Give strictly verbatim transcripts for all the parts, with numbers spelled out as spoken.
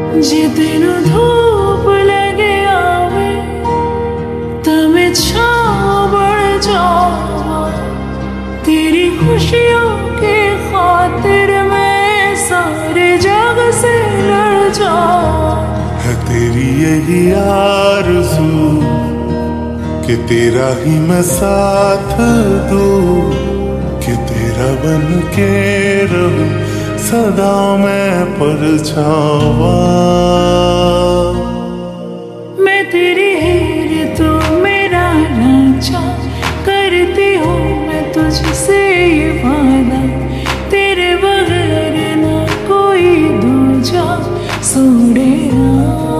जितनु धूप लगे आवे तमे छाँव बढ़ जावा। तेरी खुशियों के खातिर मैं सारे जग से लड़ जावा। है तेरी यही आरज़ू कि तेरा ही मैं साथ दूँ, कि तेरा बन के रहूं सदा मैं परछावा। मैं तेरी हीर तू मेरा रांझा, करती हूँ मैं तुझसे ये वादा। तेरे बगैर ना कोई दूजा सोड़िया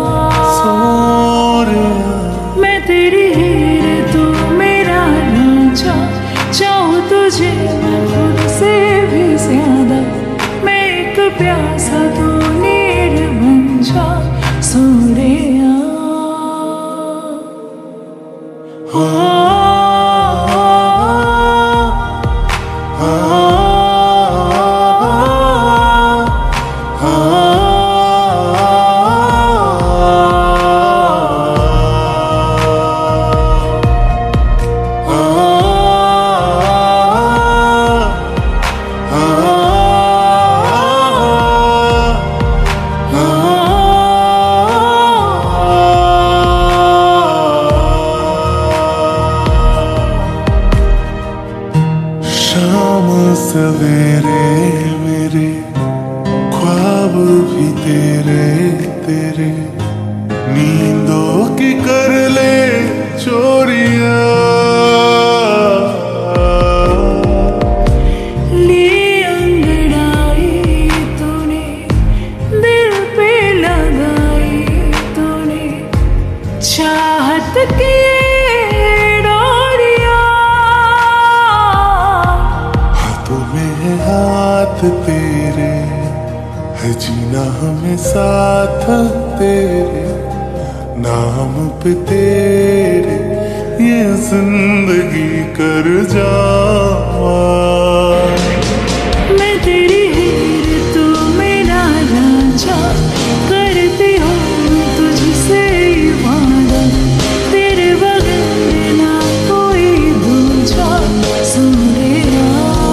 सोड़िया। मैं तेरी हीर तू मेरा रांझा, चाहूँ तुझे मैं खुद से भी ज्यादा। मैं एक प्यासा तू नीर बन जा सोड़िया। हो शाम सवेरे मेरे ख्वाब भी तेरे तेरे, नींदों की कर ले चोरिया। ली अंगड़ाई तूने दिल पे लगाई तूने, चाहत की हाथ तेरे है जीना हमें साथ तेरे, नाम पे तेरे ये जिंदगी कर जावा। मैं तेरी हीर तू मेरा रांझा, करती हूँ तुझसे ये वादा। तेरे बगैर ना कोई दूजा सोड़िया।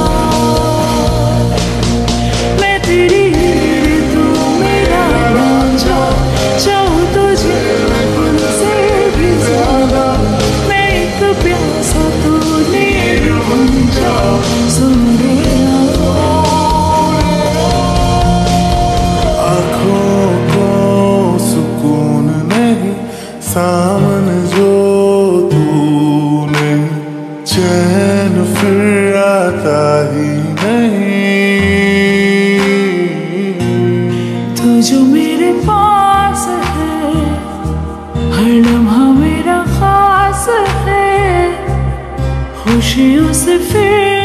तेरी हीर तू मेरा रांझा, चाहूँ तुझे खुद से भी ज्यादा। मैं एक प्यासा तू नीर बन जा सोड़िया। आँखों को सुकून नहीं सामने जो तूने, चैन फिर आता ही नहीं। तू जो मेरे पास है हर लम्हा मेरा खास है, खुशियों से फिर